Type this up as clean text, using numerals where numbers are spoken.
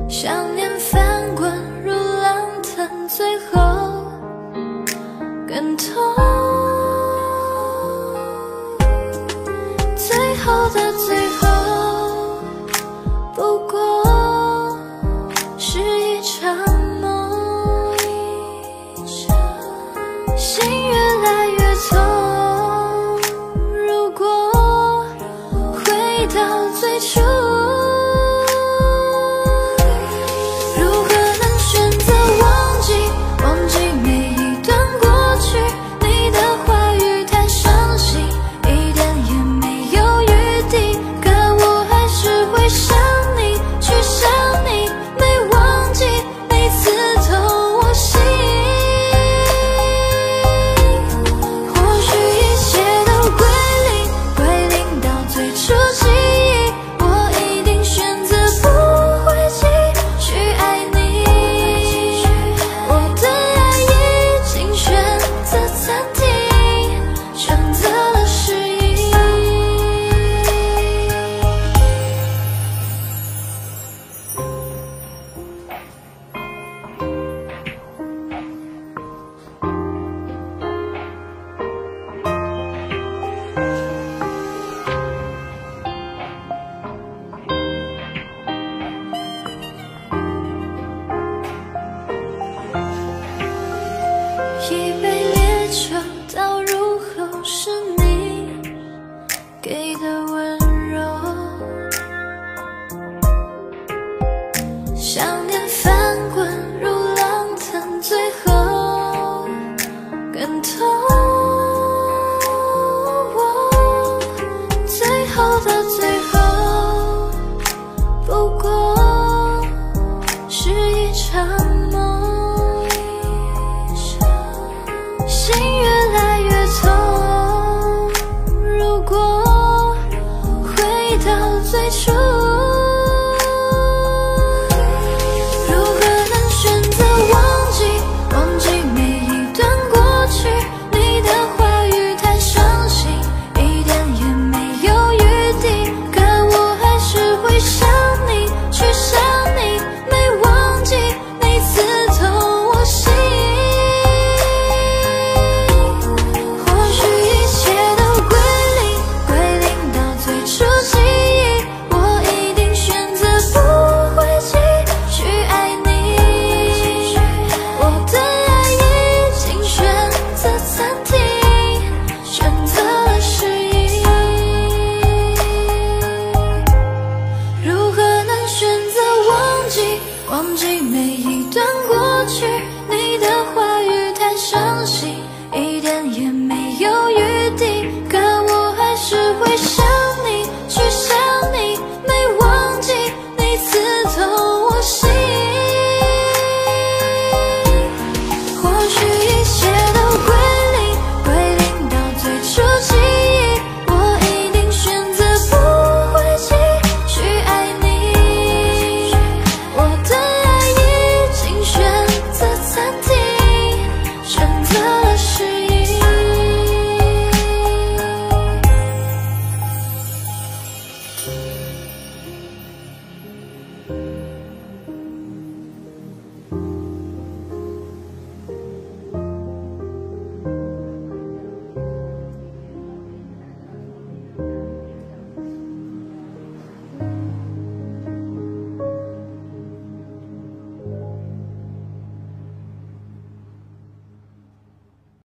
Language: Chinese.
想念翻滚如浪腾，最后更痛。最后的最后，不过是一场梦，心越来越痛。如果回到最初，一杯烈酒倒入后，是你给的温柔。想念翻滚如浪腾，最后更痛。最后的最后，不过是一场梦。心越来越痛，如果回到最初，如何能选择忘记，忘记每一段过去？你的话语太伤心，一点也没有余地，可我还是会想你，去想你，没忘记你刺痛我心。忘记每一段过去。